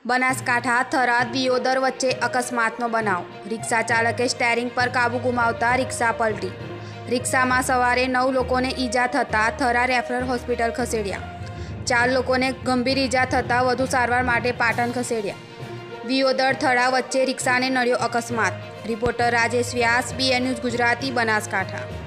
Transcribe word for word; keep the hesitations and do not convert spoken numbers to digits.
બનાસકાંઠા થરાદ વિયોદર વચ્ચે અકસ્માતનો બનાવ। રિક્ષા ચાલકે સ્ટેરિંગ પર કાબુ ગુમાવતા રિક્ષા પલટી। રિક્ષામાં સવારે નવ લોકોને ઈજા થતાં થરા રેફરલ હોસ્પિટલ ખસેડ્યા। ચાર લોકોને ગંભીર ઈજા થતાં વધુ સારવાર માટે પાટણ ખસેડ્યા। વિયોદર થરા વચ્ચે રિક્ષાને નડ્યો અકસ્માત। Reporter Rajesh Vyas, BN news Gujarati, Banaskantha.